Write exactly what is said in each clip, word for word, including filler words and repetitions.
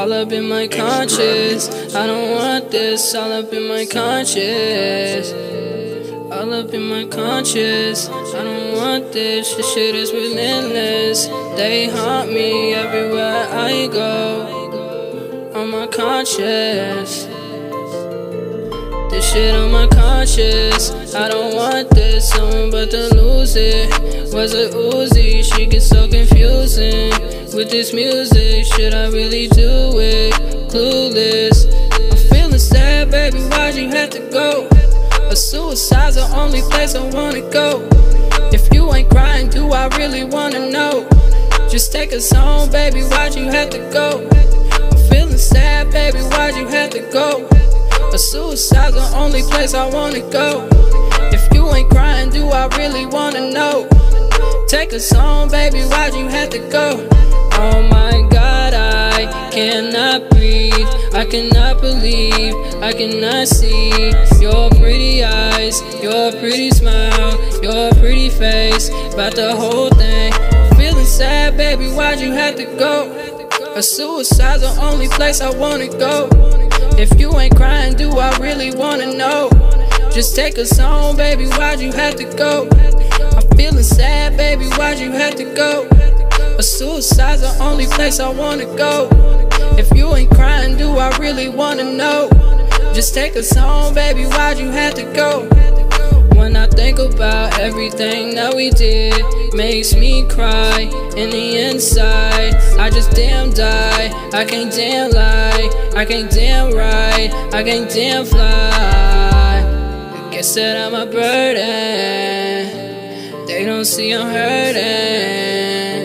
all up in my conscience. I don't want this, all up in my conscience. All up in my conscience. I don't want this, this shit is relentless. They haunt me everywhere I go. On my conscience. This shit on my conscience. I don't want this, I'm about to lose it. Was a Uzi, she gets so confusing. With this music, should I really do it? Clueless. I'm feeling sad, baby, why'd you have to go? A suicide's the only place I wanna go. If you ain't crying, do I really wanna know? Just take us home, baby, why'd you have to go? I'm feeling sad, baby, why'd you have to go? A suicide's the only place I wanna go. If you ain't crying, do I really wanna know? Take us home, baby, why'd you have to go? Oh my God, I cannot breathe. I cannot believe, I cannot see your pretty eyes, your pretty smile, your pretty face. About the whole thing, feeling sad, baby, why'd you have to go? A suicide's the only place I wanna go. If you ain't crying, do I really wanna know? Just take us home, baby, why'd you have to go? I'm feeling sad, baby, why'd you have to go? A suicide's the only place I wanna go. If you ain't crying, do I really wanna know? Just take us home, baby, why'd you have to go? When I think about everything that we did, makes me cry in the inside. I just damn die, I can't damn lie, I can't damn right, I can't damn fly. I guess that I'm a burden, they don't see I'm hurting.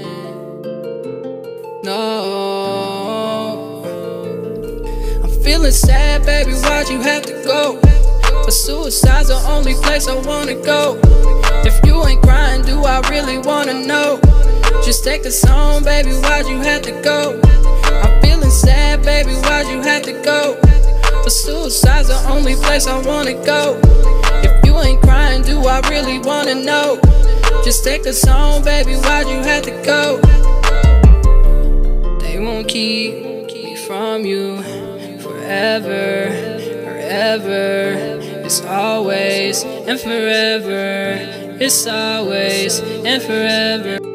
No, I'm feeling sad, baby, why'd you have to go? A suicide's the only place I wanna go. If you ain't crying, do I really wanna know? Just take us home, baby, why'd you have to go? I'm feeling sad, baby, why'd you have to go? A suicide's the only place I wanna go. If you ain't crying, do I really wanna know? Just take us home, baby, why'd you have to go? They won't keep me from you forever, forever. It's always and forever. It's always and forever.